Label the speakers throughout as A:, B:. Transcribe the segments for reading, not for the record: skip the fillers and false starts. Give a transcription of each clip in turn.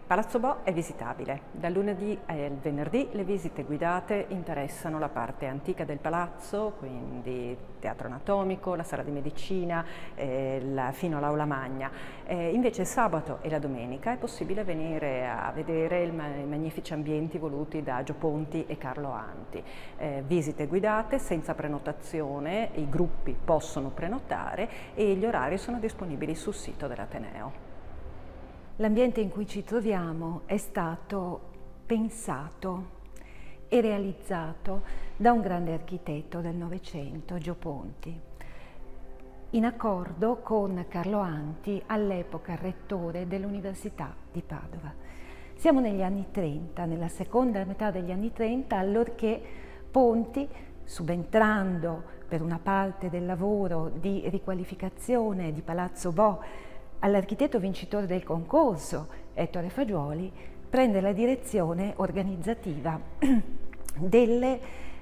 A: Palazzo Bo è visitabile. Dal lunedì al venerdì le visite guidate interessano la parte antica del palazzo, quindi teatro anatomico, la sala di medicina, fino all'aula magna. Invece sabato e la domenica è possibile venire a vedere i magnifici ambienti voluti da Gio Ponti e Carlo Anti. Visite guidate senza prenotazione, i gruppi possono prenotare e gli orari sono disponibili sul sito dell'Ateneo.
B: L'ambiente in cui ci troviamo è stato pensato e realizzato da un grande architetto del Novecento, Gio Ponti, in accordo con Carlo Anti, all'epoca rettore dell'Università di Padova. Siamo negli anni 30, nella seconda metà degli anni 30, allorché Ponti, subentrando per una parte del lavoro di riqualificazione di Palazzo Bo all'architetto vincitore del concorso, Ettore Fagioli, prende la direzione organizzativa delle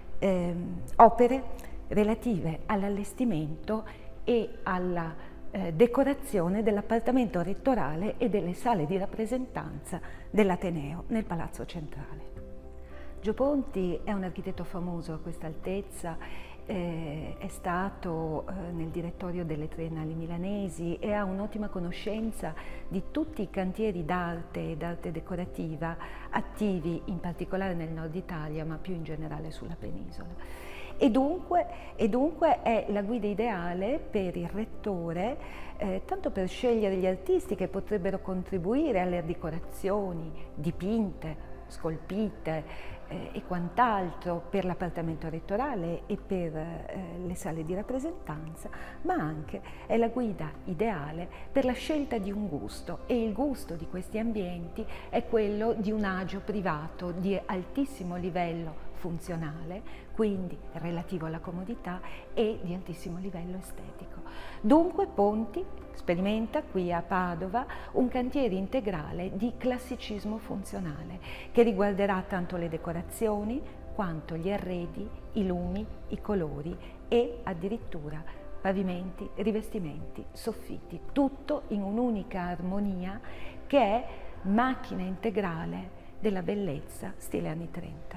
B: opere relative all'allestimento e alla decorazione dell'appartamento rettorale e delle sale di rappresentanza dell'Ateneo nel Palazzo Centrale. Gio Ponti è un architetto famoso a questa altezza, è stato nel direttorio delle Triennali milanesi e ha un'ottima conoscenza di tutti i cantieri d'arte e d'arte decorativa attivi in particolare nel nord Italia, ma più in generale sulla penisola. E dunque è la guida ideale per il rettore, tanto per scegliere gli artisti che potrebbero contribuire alle decorazioni dipinte, scolpite e quant'altro per l'appartamento rettorale e per le sale di rappresentanza, ma anche è la guida ideale per la scelta di un gusto, e il gusto di questi ambienti è quello di un agio privato di altissimo livello funzionale, quindi relativo alla comodità, e di altissimo livello estetico. Dunque Ponti sperimenta qui a Padova un cantiere integrale di classicismo funzionale che riguarderà tanto le decorazioni quanto gli arredi, i lumi, i colori e addirittura pavimenti, rivestimenti, soffitti, tutto in un'unica armonia che è macchina integrale della bellezza stile anni 30.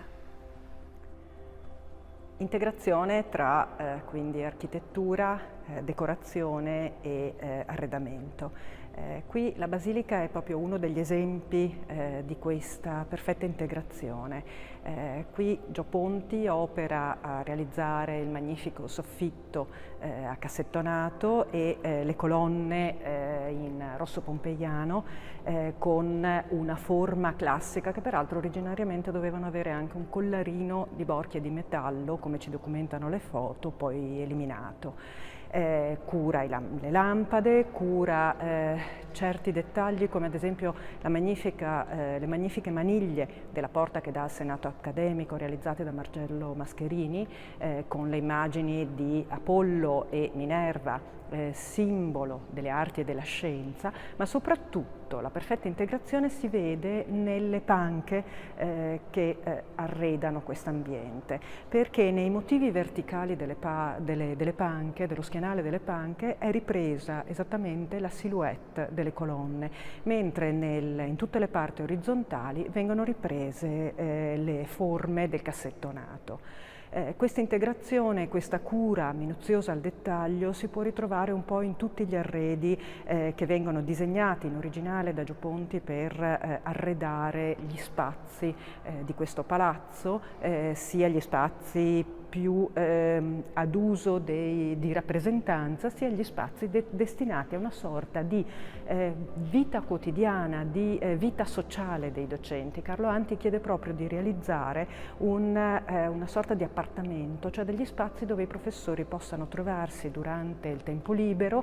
A: Integrazione tra quindi architettura, decorazione e arredamento. Qui la Basilica è proprio uno degli esempi di questa perfetta integrazione. Qui Gio Ponti opera a realizzare il magnifico soffitto a cassettonato e le colonne in rosso pompeiano con una forma classica che peraltro originariamente dovevano avere anche un collarino di borchie di metallo, come ci documentano le foto, poi eliminato. Cura le lampade, cura certi dettagli come ad esempio le magnifiche maniglie della porta che dà al Senato accademico realizzate da Marcello Mascherini con le immagini di Apollo e Minerva, simbolo delle arti e della scienza, ma soprattutto la perfetta integrazione si vede nelle panche che arredano questo ambiente, perché nei motivi verticali delle panche, dello schienale delle panche, è ripresa esattamente la silhouette delle colonne, mentre in tutte le parti orizzontali vengono riprese le forme del cassettonato. Questa integrazione, questa cura minuziosa al dettaglio si può ritrovare un po' in tutti gli arredi che vengono disegnati in originale da Gio Ponti per arredare gli spazi di questo palazzo, sia gli spazi più ad uso di rappresentanza, sia gli spazi destinati a una sorta di vita quotidiana, di vita sociale dei docenti. Carlo Anti chiede proprio di realizzare una sorta di appartamento, cioè degli spazi dove i professori possano trovarsi durante il tempo libero,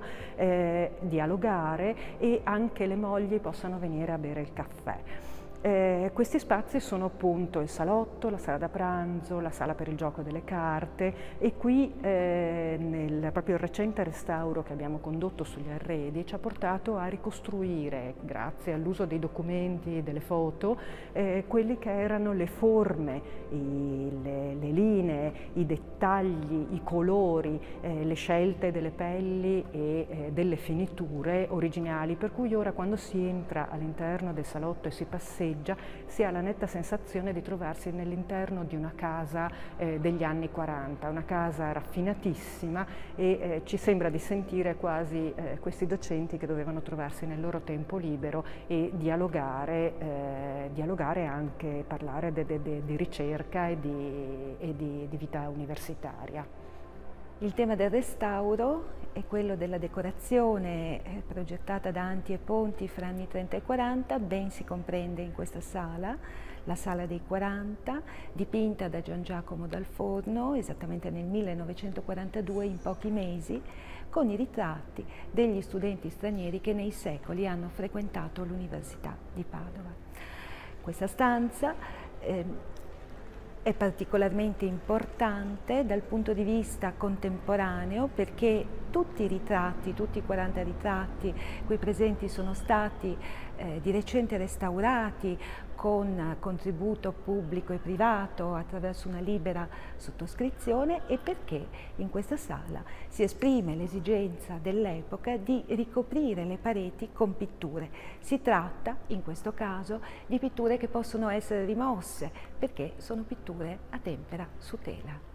A: dialogare, e anche le mogli possano venire a bere il caffè. Questi spazi sono appunto il salotto, la sala da pranzo, la sala per il gioco delle carte, e qui proprio il recente restauro che abbiamo condotto sugli arredi ci ha portato a ricostruire, grazie all'uso dei documenti e delle foto, quelli che erano le forme, le linee, i dettagli, i colori, le scelte delle pelli e delle finiture originali, per cui ora quando si entra all'interno del salotto e si passeggia si ha la netta sensazione di trovarsi nell'interno di una casa degli anni 40, una casa raffinatissima, e ci sembra di sentire quasi questi docenti che dovevano trovarsi nel loro tempo libero e dialogare anche, parlare di ricerca e di vita universitaria.
B: Il tema del restauro è quello della decorazione progettata da Anti e Ponti fra anni 30 e 40, ben si comprende in questa sala, la Sala dei 40, dipinta da Gian Giacomo Dal Forno esattamente nel 1942, in pochi mesi, con i ritratti degli studenti stranieri che nei secoli hanno frequentato l'Università di Padova. Questa stanza è particolarmente importante dal punto di vista contemporaneo perché tutti i ritratti, tutti i 40 ritratti qui presenti sono stati di recente restaurati con contributo pubblico e privato attraverso una libera sottoscrizione, e perché in questa sala si esprime l'esigenza dell'epoca di ricoprire le pareti con pitture. Si tratta in questo caso di pitture che possono essere rimosse perché sono pitture a tempera su tela.